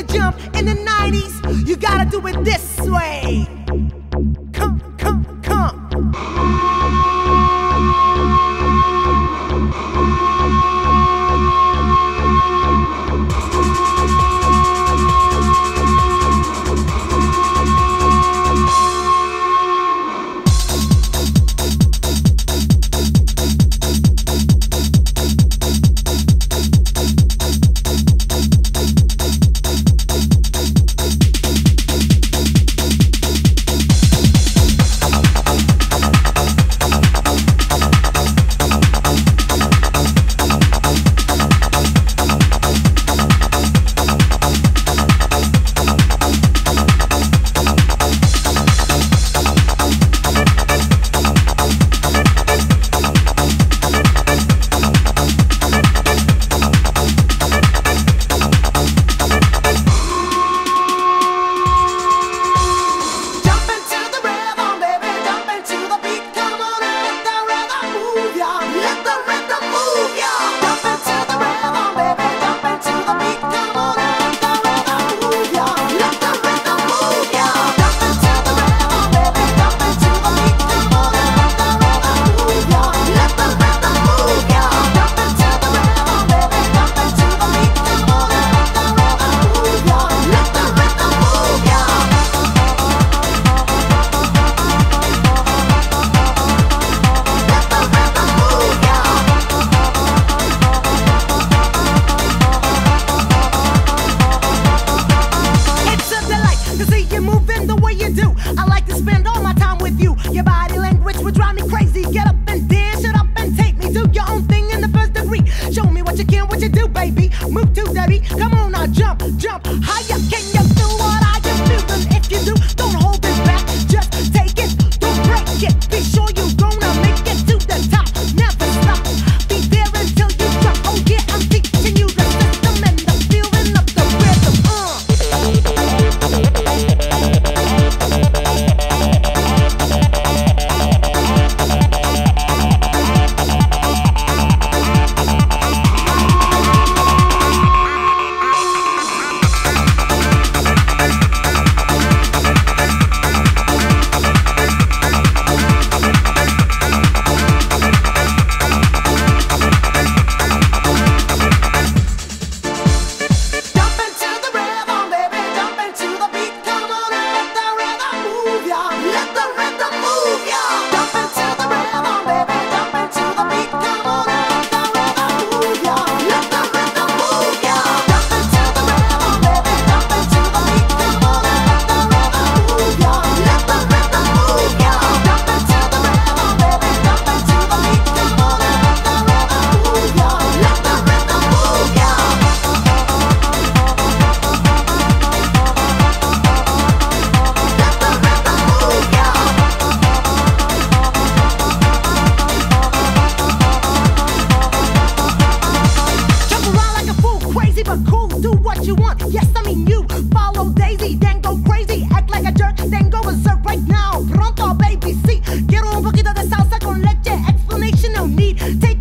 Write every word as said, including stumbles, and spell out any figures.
to jump in the nineties, you gotta do it this way. Come, come, come. I like to spend all my time with you. Your body language would drive me crazy. Get up and dance, shut up and take me. Do your own thing in the first degree. Show me what you can, what you do, baby. Move to the beat. Come on now, jump, jump higher. Can you do what I am feeling? If you do, don't hold it back. Just take it, don't break it. Be sure you gonna make it to the top. Never stop. Be there until you drop. Oh yeah, I'm teaching you the system and the feeling of the rhythm. Uh. You want, yes, I mean you. Follow Daisy, then go crazy. Act like a jerk, then go berserk right now. Pronto, baby, sí. Quiero un poquito de salsa con leche. Explanation, no need. Take